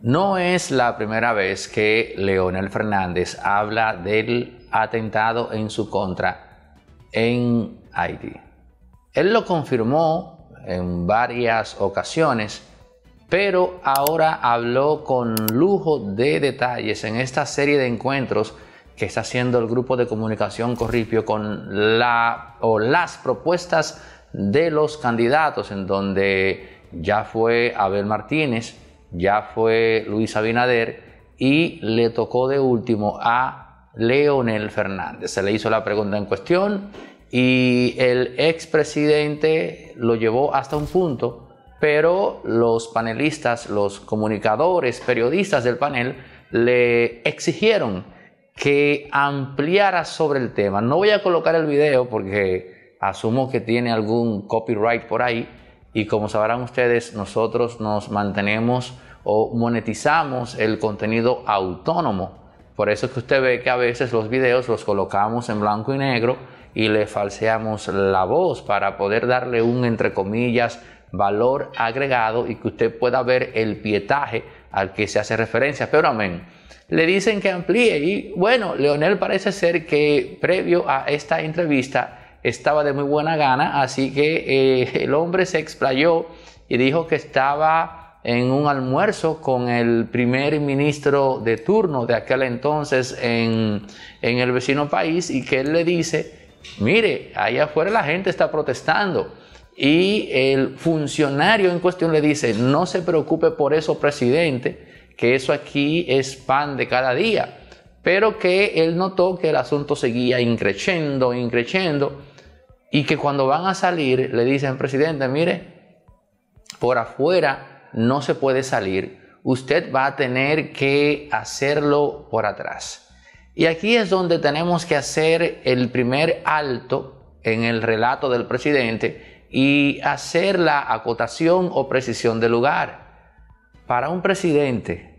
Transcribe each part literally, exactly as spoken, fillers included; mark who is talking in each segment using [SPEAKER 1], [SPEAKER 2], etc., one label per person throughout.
[SPEAKER 1] No es la primera vez que Leonel Fernández habla del atentado en su contra en Haití. Él lo confirmó en varias ocasiones, pero ahora habló con lujo de detalles en esta serie de encuentros que está haciendo el grupo de comunicación Corripio con la o las propuestas de los candidatos, en donde ya fue Abel Martínez, ya fue Luis Abinader y le tocó de último a Leonel Fernández. Se le hizo la pregunta en cuestión y el expresidente lo llevó hasta un punto, pero los panelistas, los comunicadores, periodistas del panel le exigieron que ampliara sobre el tema. No voy a colocar el video porque asumo que tiene algún copyright por ahí, y como sabrán ustedes, nosotros nos mantenemos o monetizamos el contenido autónomo. Por eso es que usted ve que a veces los videos los colocamos en blanco y negro y le falseamos la voz para poder darle un, entre comillas, valor agregado y que usted pueda ver el pietaje al que se hace referencia. Pero amén, le dicen que amplíe y bueno, Leonel parece ser que previo a esta entrevista estaba de muy buena gana, así que eh, el hombre se explayó y dijo que estaba en un almuerzo con el primer ministro de turno de aquel entonces en, en el vecino país, y que él le dice: mire, allá afuera la gente está protestando. Y el funcionario en cuestión le dice: no se preocupe por eso, presidente, que eso aquí es pan de cada día. Pero que él notó que el asunto seguía increciendo, increciendo, y que cuando van a salir le dicen: presidente, mire, por afuera no se puede salir, usted va a tener que hacerlo por atrás. Y aquí es donde tenemos que hacer el primer alto en el relato del presidente y hacer la acotación o precisión del lugar. Para un presidente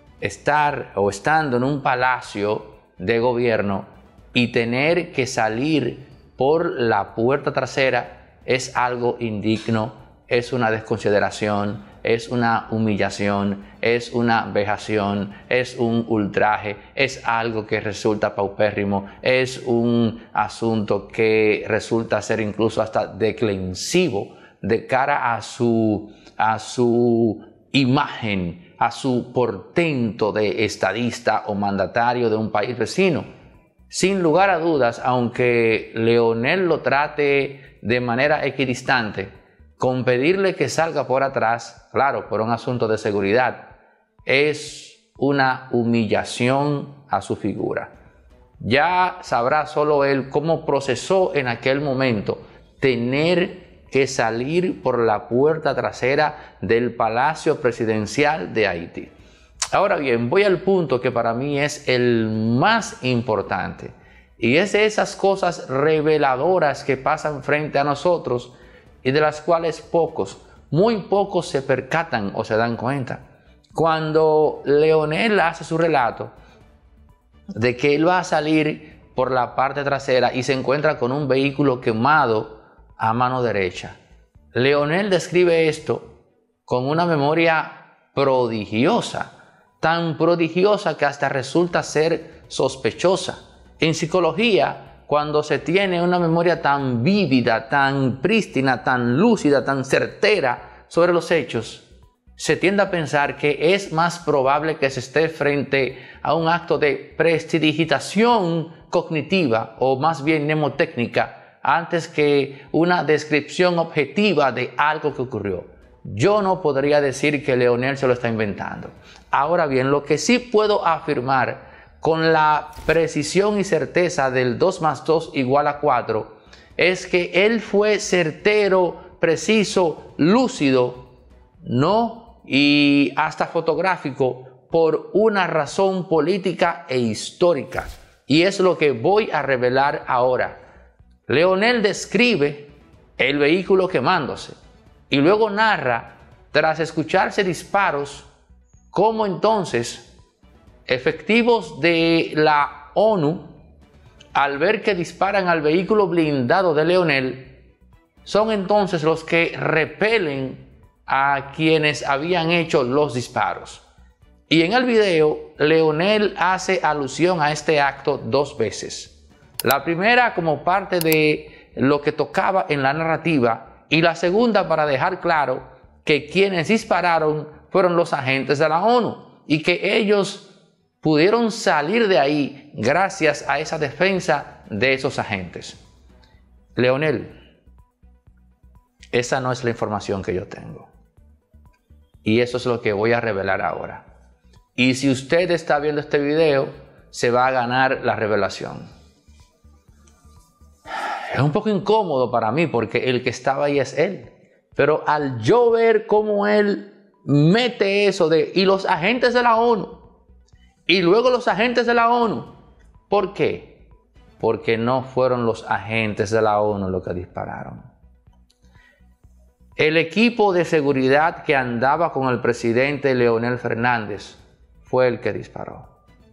[SPEAKER 1] estar o estando en un palacio de gobierno y tener que salir por la puerta trasera es algo indigno, es una desconsideración, es una humillación, es una vejación, es un ultraje, es algo que resulta paupérrimo, es un asunto que resulta ser incluso hasta declensivo de cara a su, a su imagen, a su portento de estadista o mandatario de un país vecino. Sin lugar a dudas, aunque Leonel lo trate de manera equidistante, con pedirle que salga por atrás, claro, por un asunto de seguridad, es una humillación a su figura. Ya sabrá solo él cómo procesó en aquel momento tener que salir por la puerta trasera del Palacio Presidencial de Haití. Ahora bien, voy al punto que para mí es el más importante, y es de esas cosas reveladoras que pasan frente a nosotros y de las cuales pocos, muy pocos se percatan o se dan cuenta. Cuando Leonel hace su relato de que él va a salir por la parte trasera y se encuentra con un vehículo quemado a mano derecha, Leonel describe esto con una memoria prodigiosa, tan prodigiosa que hasta resulta ser sospechosa. En psicología, cuando se tiene una memoria tan vívida, tan prístina, tan lúcida, tan certera sobre los hechos, se tiende a pensar que es más probable que se esté frente a un acto de prestidigitación cognitiva o más bien mnemotécnica antes que una descripción objetiva de algo que ocurrió. Yo no podría decir que Leonel se lo está inventando. Ahora bien, lo que sí puedo afirmar con la precisión y certeza del dos más dos igual a cuatro es que él fue certero, preciso, lúcido, ¿no? Y hasta fotográfico por una razón política e histórica. Y es lo que voy a revelar ahora. Leonel describe el vehículo quemándose y luego narra, tras escucharse disparos, cómo entonces efectivos de la ONU, al ver que disparan al vehículo blindado de Leonel, son entonces los que repelen a quienes habían hecho los disparos. Y en el video, Leonel hace alusión a este acto dos veces. La primera como parte de lo que tocaba en la narrativa y la segunda para dejar claro que quienes dispararon fueron los agentes de la ONU y que ellos pudieron salir de ahí gracias a esa defensa de esos agentes. Leonel, esa no es la información que yo tengo. Y eso es lo que voy a revelar ahora. Y si usted está viendo este video, se va a ganar la revelación. Es un poco incómodo para mí porque el que estaba ahí es él. Pero al yo ver cómo él mete eso de y los agentes de la ONU y luego los agentes de la ONU, ¿por qué? Porque no fueron los agentes de la ONU los que dispararon. El equipo de seguridad que andaba con el presidente Leonel Fernández fue el que disparó.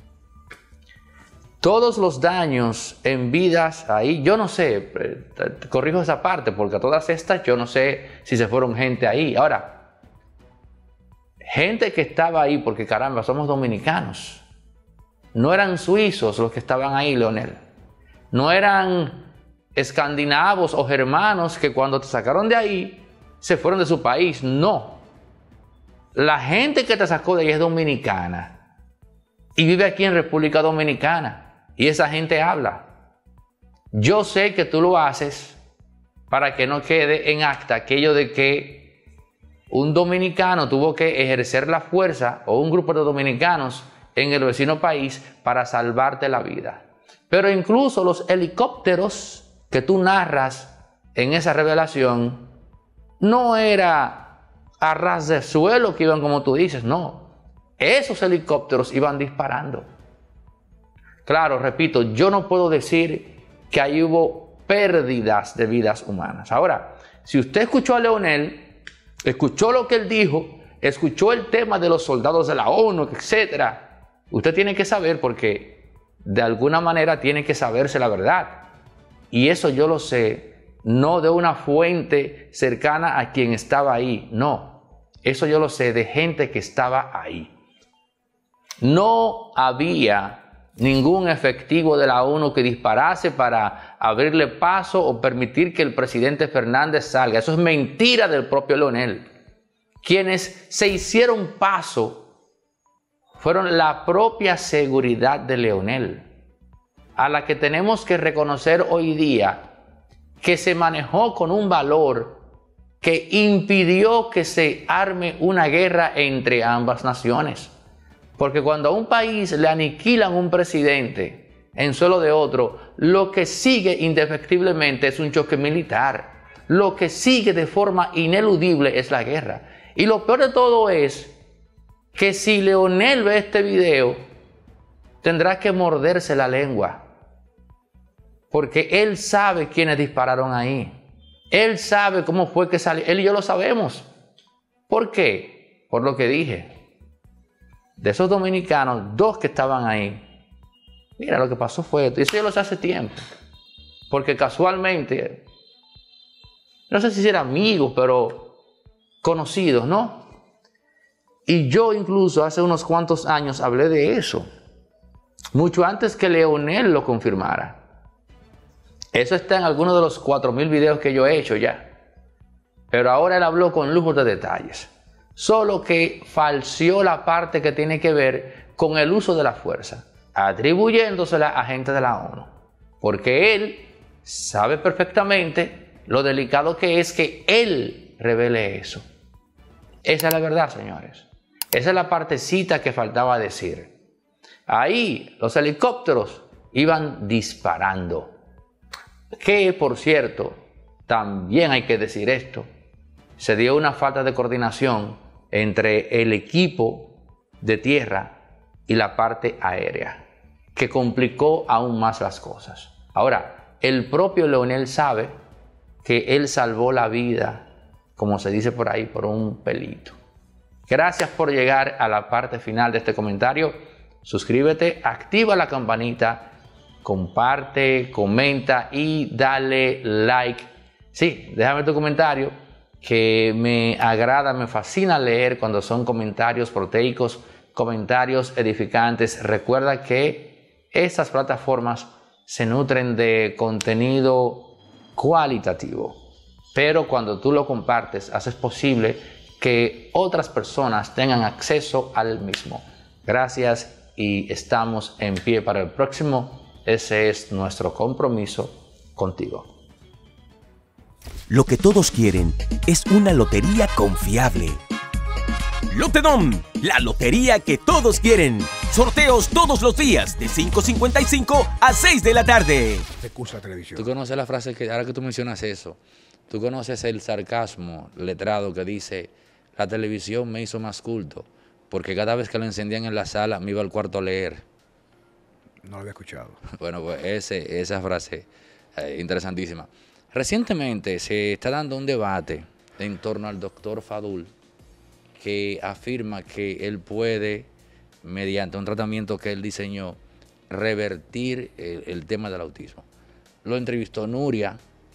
[SPEAKER 1] Todos los daños en vidas ahí, yo no sé, corrijo esa parte, porque a todas estas yo no sé si se fueron gente ahí. Ahora, gente que estaba ahí, porque caramba, somos dominicanos. No eran suizos los que estaban ahí, Leonel. No eran escandinavos o germanos que cuando te sacaron de ahí, se fueron de su país. No. La gente que te sacó de ahí es dominicana. Y vive aquí en República Dominicana. Y esa gente habla. Yo sé que tú lo haces para que no quede en acta aquello de que un dominicano tuvo que ejercer la fuerza o un grupo de dominicanos en el vecino país para salvarte la vida. Pero incluso los helicópteros que tú narras en esa revelación no era a ras de suelo que iban como tú dices, no. Esos helicópteros iban disparando. Claro, repito, yo no puedo decir que ahí hubo pérdidas de vidas humanas. Ahora, si usted escuchó a Leonel, escuchó lo que él dijo, escuchó el tema de los soldados de la ONU, etcétera, usted tiene que saber porque de alguna manera tiene que saberse la verdad. Y eso yo lo sé, no de una fuente cercana a quien estaba ahí, no. Eso yo lo sé de gente que estaba ahí. No había ningún efectivo de la ONU que disparase para abrirle paso o permitir que el presidente Fernández salga. Eso es mentira del propio Leonel. Quienes se hicieron paso fueron la propia seguridad de Leonel, a la que tenemos que reconocer hoy día que se manejó con un valor que impidió que se arme una guerra entre ambas naciones. Porque cuando a un país le aniquilan un presidente en suelo de otro, lo que sigue indefectiblemente es un choque militar. Lo que sigue de forma ineludible es la guerra. Y lo peor de todo es que si Leonel ve este video, tendrá que morderse la lengua. Porque él sabe quiénes dispararon ahí. Él sabe cómo fue que salió. Él y yo lo sabemos. ¿Por qué? Por lo que dije. De esos dominicanos, dos que estaban ahí, mira, lo que pasó fue esto. Y eso ya lo sé hace tiempo. Porque casualmente, no sé si eran amigos, pero conocidos, ¿no? Y yo incluso hace unos cuantos años hablé de eso. Mucho antes que Leonel lo confirmara. Eso está en algunos de los cuatro mil videos que yo he hecho ya. Pero ahora él habló con lujo de detalles. Solo que falseó la parte que tiene que ver con el uso de la fuerza, atribuyéndosela a gente de la ONU. Porque él sabe perfectamente lo delicado que es que él revele eso. Esa es la verdad, señores. Esa es la partecita que faltaba decir. Ahí los helicópteros iban disparando. Que, por cierto, también hay que decir esto, se dio una falta de coordinación entre el equipo de tierra y la parte aérea, que complicó aún más las cosas. Ahora, el propio Leonel sabe que él salvó la vida, como se dice por ahí, por un pelito. Gracias por llegar a la parte final de este comentario. Suscríbete, activa la campanita, comparte, comenta y dale like. Sí, déjame tu comentario, que me agrada, me fascina leer cuando son comentarios proteicos, comentarios edificantes. Recuerda que estas plataformas se nutren de contenido cualitativo, pero cuando tú lo compartes, haces posible que otras personas tengan acceso al mismo. Gracias y estamos en pie para el próximo. Ese es nuestro compromiso contigo.
[SPEAKER 2] Lo que todos quieren es una lotería confiable. Lotedom, la lotería que todos quieren. Sorteos todos los días de cinco cincuenta y cinco a seis de la tarde.
[SPEAKER 3] Recusa televisión.
[SPEAKER 1] Tú conoces la frase que, ahora que tú mencionas eso, tú conoces el sarcasmo letrado que dice, la televisión me hizo más culto, porque cada vez que lo encendían en la sala me iba al cuarto a leer.
[SPEAKER 3] No lo había escuchado.
[SPEAKER 1] Bueno, pues ese, esa frase eh, interesantísima. Recientemente se está dando un debate en torno al doctor Fadul, que afirma que él puede, mediante un tratamiento que él diseñó, revertir el, el tema del autismo. Lo entrevistó Nuria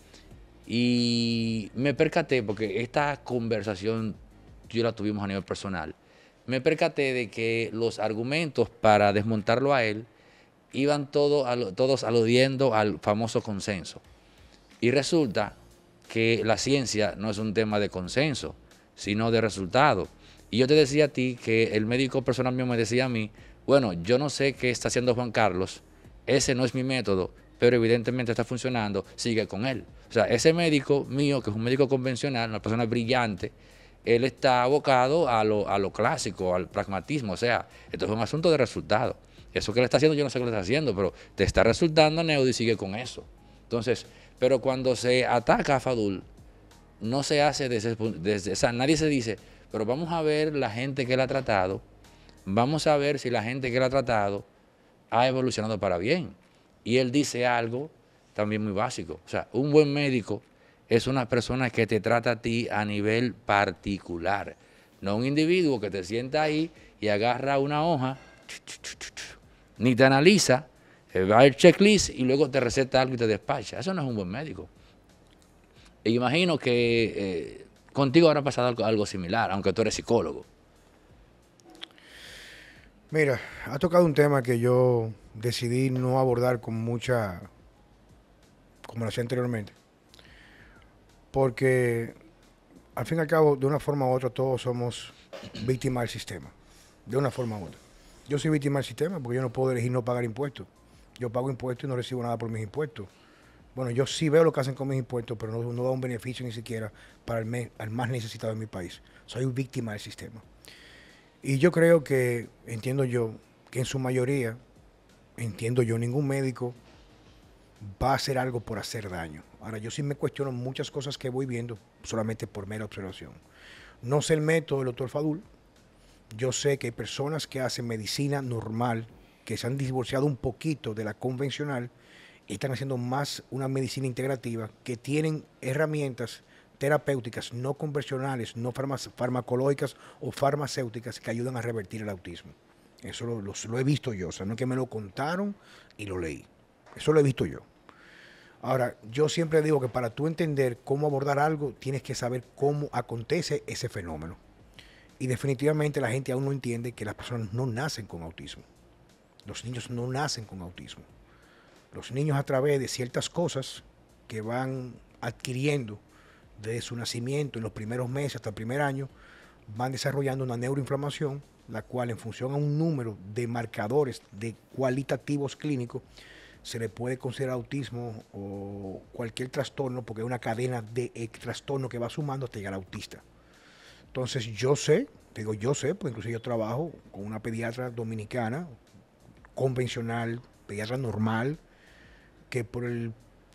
[SPEAKER 1] y me percaté, porque esta conversación yo la tuvimos a nivel personal, me percaté de que los argumentos para desmontarlo a él iban todo, todos aludiendo al famoso consenso. Y resulta que la ciencia no es un tema de consenso, sino de resultado. Y yo te decía a ti que el médico personal mío me decía a mí, bueno, yo no sé qué está haciendo Juan Carlos, ese no es mi método, pero evidentemente está funcionando, sigue con él. O sea, ese médico mío, que es un médico convencional, una persona brillante, él está abocado a lo, a lo clásico, al pragmatismo. O sea, esto es un asunto de resultado. Eso que le está haciendo, yo no sé qué le está haciendo, pero te está resultando, Neudi, sigue con eso. Entonces, pero cuando se ataca a Fadul, no se hace desde, desde o sea, nadie se dice, pero vamos a ver la gente que él ha tratado, vamos a ver si la gente que él ha tratado ha evolucionado para bien. Y él dice algo también muy básico. O sea, un buen médico es una persona que te trata a ti a nivel particular, no un individuo que te sienta ahí y agarra una hoja, ni te analiza, va al checklist y luego te receta algo y te despacha. Eso no es un buen médico. Y imagino que eh, contigo habrá pasado algo, algo similar, aunque tú eres psicólogo.
[SPEAKER 3] Mira, ha tocado un tema que yo decidí no abordar con mucha, como lo hacía anteriormente, porque al fin y al cabo, de una forma u otra, todos somos víctimas del sistema, de una forma u otra. Yo soy víctima del sistema porque yo no puedo elegir no pagar impuestos. Yo pago impuestos y no recibo nada por mis impuestos. Bueno, yo sí veo lo que hacen con mis impuestos, pero no, no da un beneficio ni siquiera para el, me, el más necesitado de mi país. Soy víctima del sistema. Y yo creo que, entiendo yo, que en su mayoría, entiendo yo, ningún médico va a hacer algo por hacer daño. Ahora, yo sí me cuestiono muchas cosas que voy viendo solamente por mera observación. No sé el método del doctor Fadul. Yo sé que hay personas que hacen medicina normal, que se han divorciado un poquito de la convencional y están haciendo más una medicina integrativa, que tienen herramientas terapéuticas no convencionales, no farmacológicas o farmacéuticas que ayudan a revertir el autismo. Eso lo, lo, lo he visto yo, o sea, no es que me lo contaron y lo leí. Eso lo he visto yo. Ahora, yo siempre digo que para tú entender cómo abordar algo, tienes que saber cómo acontece ese fenómeno. Y definitivamente la gente aún no entiende que las personas no nacen con autismo. Los niños no nacen con autismo. Los niños, a través de ciertas cosas que van adquiriendo desde su nacimiento, en los primeros meses hasta el primer año, van desarrollando una neuroinflamación, la cual, en función a un número de marcadores de cualitativos clínicos, se le puede considerar autismo o cualquier trastorno, porque es una cadena de trastorno que va sumando hasta llegar al autista. Entonces, yo sé, digo yo sé, porque incluso yo trabajo con una pediatra dominicana, convencional, pediatra normal, que por el,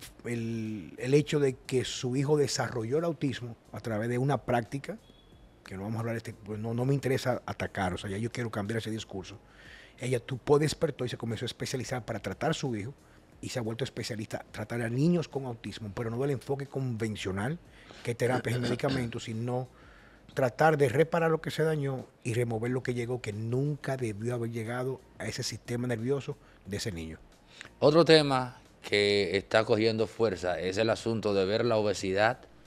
[SPEAKER 3] el, el hecho de que su hijo desarrolló el autismo a través de una práctica, que no vamos a hablar de este, pues no, no me interesa atacar, o sea, ya yo quiero cambiar ese discurso. Ella tuvo despertó y se comenzó a especializar para tratar a su hijo y se ha vuelto especialista tratar a niños con autismo, pero no del enfoque convencional, que terapias y medicamentos, sino tratar de reparar lo que se dañó y remover lo que llegó, que nunca debió haber llegado a ese sistema nervioso de ese niño.
[SPEAKER 1] Otro tema que está cogiendo fuerza es el asunto de ver la obesidad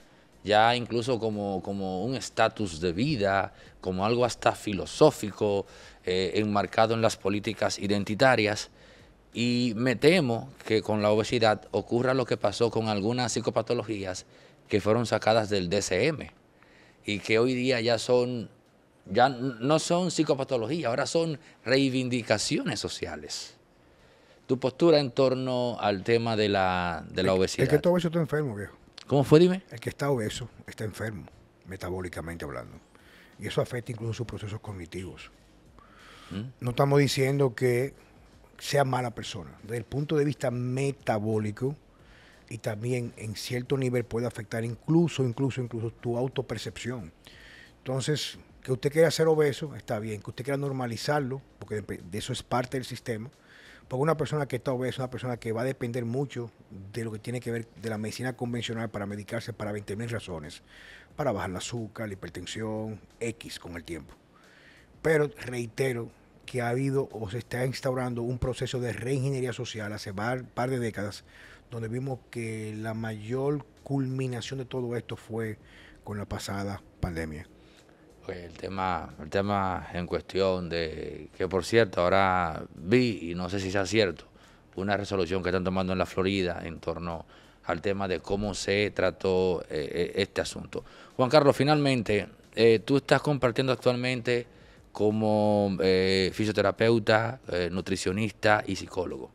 [SPEAKER 1] ya incluso como, como un estatus de vida, como algo hasta filosófico, eh, enmarcado en las políticas identitarias. Y me temo que con la obesidad ocurra lo que pasó con algunas psicopatologías que fueron sacadas del D S M y que hoy día ya son, ya no son psicopatologías, ahora son reivindicaciones sociales. Tu postura en torno al tema de la, de la
[SPEAKER 3] el,
[SPEAKER 1] obesidad.
[SPEAKER 3] El que está obeso está enfermo, viejo.
[SPEAKER 1] ¿Cómo fue, dime?
[SPEAKER 3] El que está obeso está enfermo, metabólicamente hablando. Y eso afecta incluso sus procesos cognitivos. ¿Mm? No estamos diciendo que sea mala persona. Desde el punto de vista metabólico y también en cierto nivel puede afectar incluso, incluso, incluso tu autopercepción. Entonces, que usted quiera ser obeso, está bien. Que usted quiera normalizarlo, porque de eso es parte del sistema. Porque una persona que está obesa es una persona que va a depender mucho de lo que tiene que ver de la medicina convencional para medicarse para veinte mil razones. Para bajar el azúcar, la hipertensión, X con el tiempo. Pero reitero que ha habido o se está instaurando un proceso de reingeniería social hace un par de décadas, donde vimos que la mayor culminación de todo esto fue con la pasada pandemia.
[SPEAKER 1] El tema, el tema en cuestión de, que por cierto, ahora vi, y no sé si sea cierto, una resolución que están tomando en la Florida en torno al tema de cómo se trató eh, este asunto. Juan Carlos, finalmente, eh, tú estás compartiendo actualmente como eh, fisioterapeuta, eh, nutricionista y psicólogo.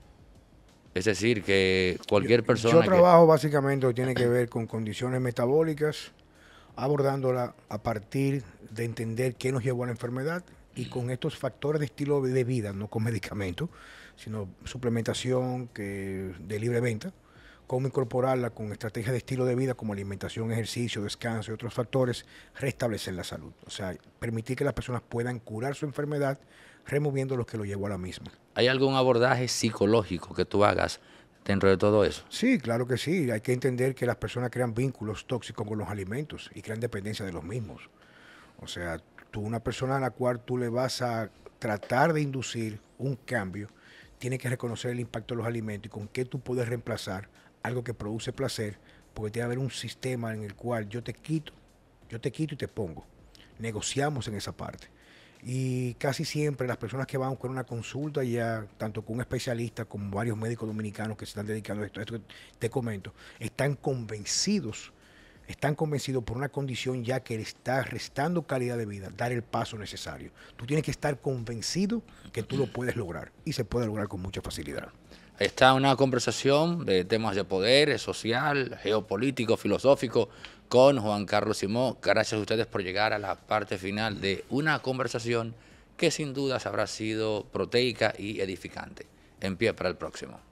[SPEAKER 1] Es decir, que cualquier persona...
[SPEAKER 3] Yo, yo trabajo que... básicamente lo que tiene que ver con condiciones metabólicas, abordándola a partir de entender qué nos llevó a la enfermedad y con estos factores de estilo de vida, no con medicamentos, sino suplementación que, de libre venta, cómo incorporarla con estrategias de estilo de vida como alimentación, ejercicio, descanso y otros factores, restablecer la salud. O sea, permitir que las personas puedan curar su enfermedad removiendo lo que lo llevó a la misma.
[SPEAKER 1] ¿Hay algún abordaje psicológico que tú hagas dentro de todo eso?
[SPEAKER 3] Sí, claro que sí. Hay que entender que las personas crean vínculos tóxicos con los alimentos y crean dependencia de los mismos. O sea, tú una persona a la cual tú le vas a tratar de inducir un cambio, tiene que reconocer el impacto de los alimentos y con qué tú puedes reemplazar algo que produce placer, porque tiene que haber un sistema en el cual yo te quito, yo te quito y te pongo. Negociamos en esa parte. Y casi siempre las personas que van con una consulta ya, tanto con un especialista como varios médicos dominicanos que se están dedicando a esto, a esto que te comento, están convencidos, están convencidos por una condición ya que le está restando calidad de vida, dar el paso necesario. Tú tienes que estar convencido que tú lo puedes lograr y se puede lograr con mucha facilidad.
[SPEAKER 1] Ahí está una conversación de temas de poder, social, geopolítico, filosófico, con Juan Carlos Simó. Gracias a ustedes por llegar a la parte final de una conversación que sin dudas habrá sido proteica y edificante. En pie para el próximo.